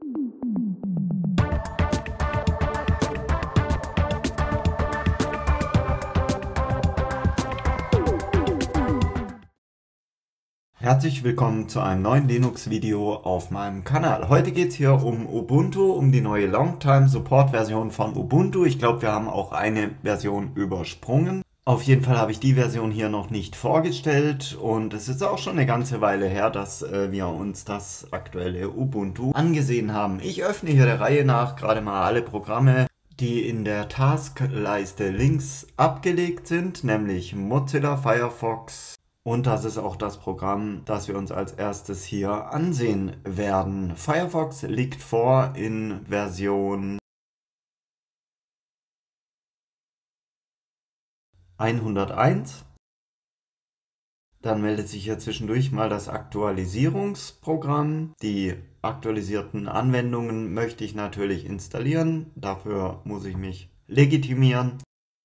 Herzlich willkommen zu einem neuen Linux-Video auf meinem Kanal. Heute geht es hier um Ubuntu, um die neue Longtime-Support-Version von Ubuntu. Ich glaube, wir haben auch eine Version übersprungen. Auf jeden Fall habe ich die Version hier noch nicht vorgestellt und es ist auch schon eine ganze Weile her, dass wir uns das aktuelle Ubuntu angesehen haben. Ich öffne hier der Reihe nach gerade mal alle Programme, die in der Taskleiste links abgelegt sind, nämlich Mozilla Firefox. Und das ist auch das Programm, das wir uns als erstes hier ansehen werden. Firefox liegt vor in Version 101. Dann meldet sich hier zwischendurch mal das Aktualisierungsprogramm. Die aktualisierten Anwendungen möchte ich natürlich installieren. Dafür muss ich mich legitimieren.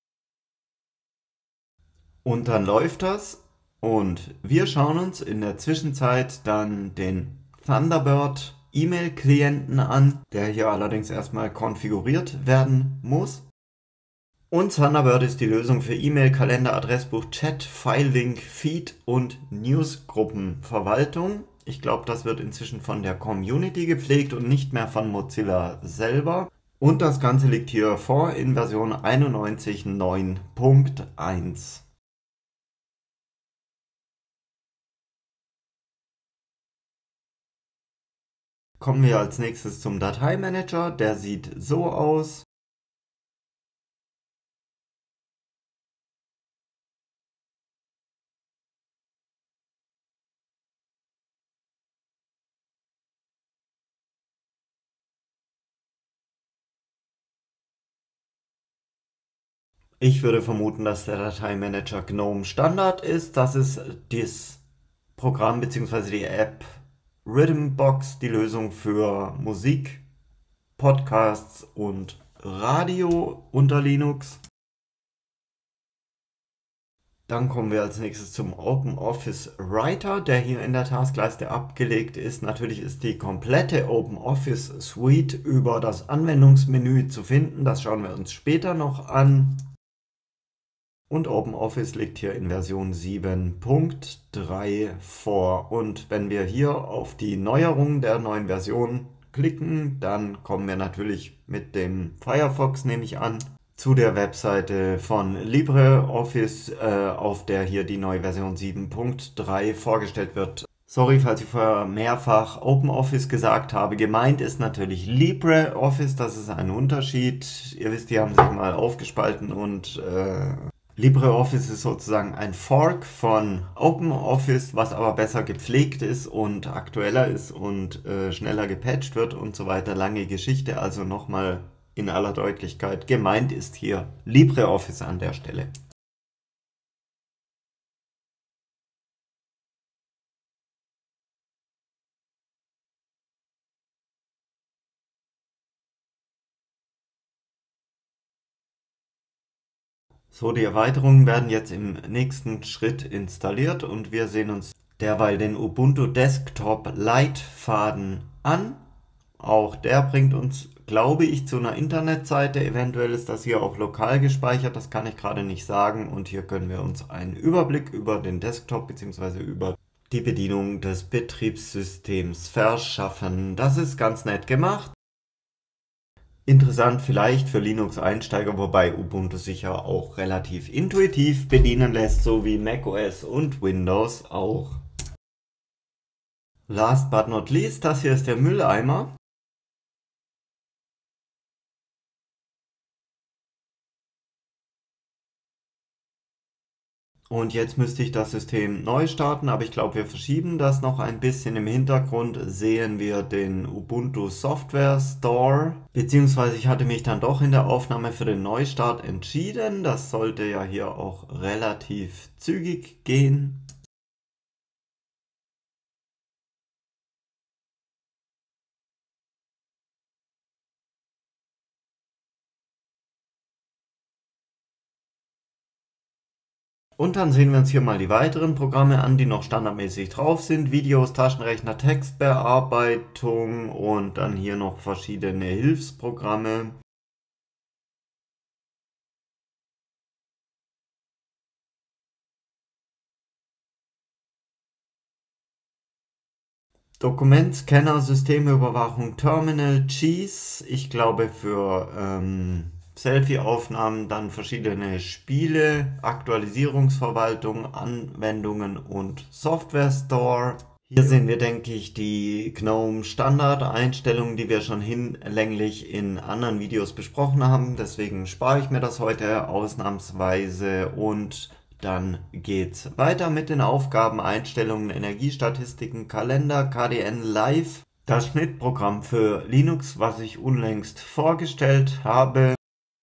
Und dann läuft das. Und wir schauen uns in der Zwischenzeit dann den Thunderbird E-Mail-Klienten an, der hier allerdings erstmal konfiguriert werden muss. Und Thunderbird ist die Lösung für E-Mail, Kalender, Adressbuch, Chat, File-Link, Feed und Newsgruppenverwaltung. Ich glaube, das wird inzwischen von der Community gepflegt und nicht mehr von Mozilla selber. Und das Ganze liegt hier vor in Version 91.9.1. Kommen wir als nächstes zum Dateimanager. Der sieht so aus. Ich würde vermuten, dass der Dateimanager GNOME Standard ist. Das ist das Programm bzw. die App Rhythmbox, die Lösung für Musik, Podcasts und Radio unter Linux. Dann kommen wir als nächstes zum OpenOffice Writer, der hier in der Taskleiste abgelegt ist. Natürlich ist die komplette OpenOffice Suite über das Anwendungsmenü zu finden. Das schauen wir uns später noch an. Und OpenOffice liegt hier in Version 7.3 vor. Und wenn wir hier auf die Neuerungen der neuen Version klicken, dann kommen wir natürlich mit dem Firefox, nehme ich an, zu der Webseite von LibreOffice, auf der hier die neue Version 7.3 vorgestellt wird. Sorry, falls ich vorher mehrfach OpenOffice gesagt habe. Gemeint ist natürlich LibreOffice, das ist ein Unterschied. Ihr wisst, die haben sich mal aufgespalten und LibreOffice ist sozusagen ein Fork von OpenOffice, was aber besser gepflegt ist und aktueller ist und schneller gepatcht wird und so weiter. Lange Geschichte, also nochmal in aller Deutlichkeit. Gemeint ist hier LibreOffice an der Stelle. So, die Erweiterungen werden jetzt im nächsten Schritt installiert und wir sehen uns derweil den Ubuntu Desktop Leitfaden an. Auch der bringt uns, glaube ich, zu einer Internetseite. Eventuell ist das hier auch lokal gespeichert, das kann ich gerade nicht sagen. Und hier können wir uns einen Überblick über den Desktop bzw. über die Bedienung des Betriebssystems verschaffen. Das ist ganz nett gemacht. Interessant vielleicht für Linux-Einsteiger, wobei Ubuntu sich ja auch relativ intuitiv bedienen lässt, so wie macOS und Windows auch. Last but not least, das hier ist der Mülleimer. Und jetzt müsste ich das System neu starten, aber ich glaube, wir verschieben das noch ein bisschen. Im Hintergrund sehen wir den Ubuntu Software Store, beziehungsweise ich hatte mich dann doch in der Aufnahme für den Neustart entschieden. Das sollte ja hier auch relativ zügig gehen. Und dann sehen wir uns hier mal die weiteren Programme an, die noch standardmäßig drauf sind. Videos, Taschenrechner, Textbearbeitung und dann hier noch verschiedene Hilfsprogramme. Dokumentscanner, Systemüberwachung, Terminal, Cheese, ich glaube für Selfie-Aufnahmen, dann verschiedene Spiele, Aktualisierungsverwaltung, Anwendungen und Software Store. Hier sehen wir, denke ich, die GNOME Standard-Einstellungen, die wir schon hinlänglich in anderen Videos besprochen haben. Deswegen spare ich mir das heute ausnahmsweise und dann geht's weiter mit den Aufgaben, Einstellungen, Energiestatistiken, Kalender, KDN Live, das Schnittprogramm für Linux, was ich unlängst vorgestellt habe.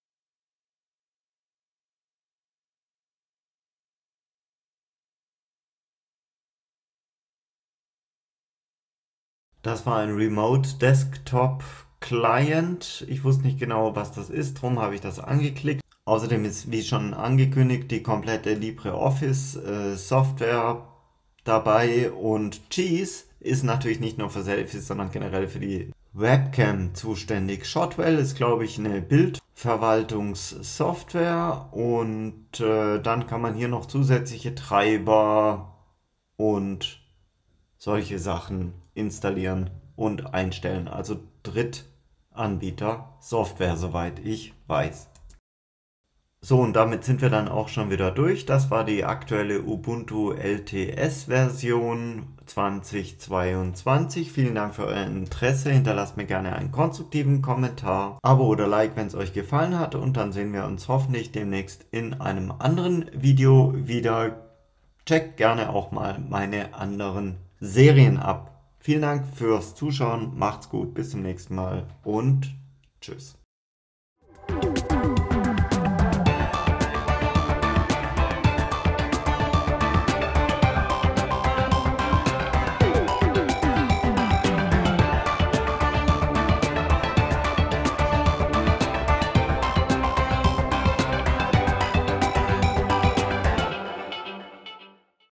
Das war ein Remote Desktop Client. Ich wusste nicht genau, was das ist, darum habe ich das angeklickt. Außerdem ist, wie schon angekündigt, die komplette LibreOffice Software dabei und Cheese ist natürlich nicht nur für Selfies, sondern generell für die Webcam zuständig. Shotwell ist, glaube ich, eine Bildverwaltungssoftware und dann kann man hier noch zusätzliche Treiber und solche Sachen installieren und einstellen. Also Drittanbieter Software, soweit ich weiß. So, und damit sind wir dann auch schon wieder durch. Das war die aktuelle Ubuntu LTS-Version 2022. Vielen Dank für euer Interesse. Hinterlasst mir gerne einen konstruktiven Kommentar, Abo oder Like, wenn es euch gefallen hat. Und dann sehen wir uns hoffentlich demnächst in einem anderen Video wieder. Checkt gerne auch mal meine anderen Serien ab. Vielen Dank fürs Zuschauen. Macht's gut. Bis zum nächsten Mal und tschüss.